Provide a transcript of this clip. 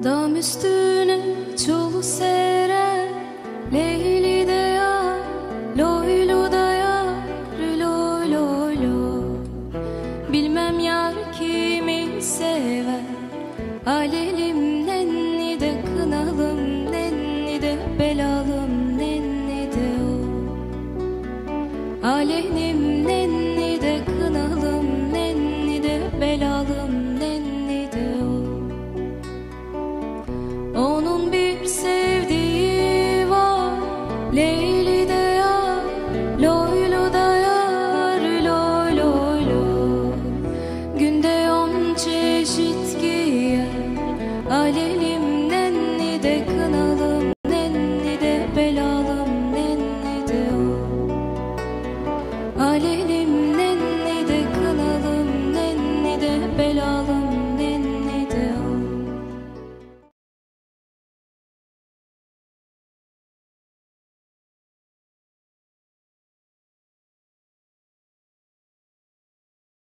Dam üstüne çulu sere, Leyli de yar, loylu da yar, loy loy loy. Bilmem yar kimi sever, alelim nenni de kınalım, nenni de belalım, nenni de o. Alelim nenni de kınalım, nenni de belalım, nenni de o. Onun bir sevdiği var, Leyli de yar, loylu da yar, loy loy loy. Günde 10 çeşit giyer, alelim nenni de kınalım, nenni de belalım, nenni de o. Alelim nenni de kınalım, nenni de belalım.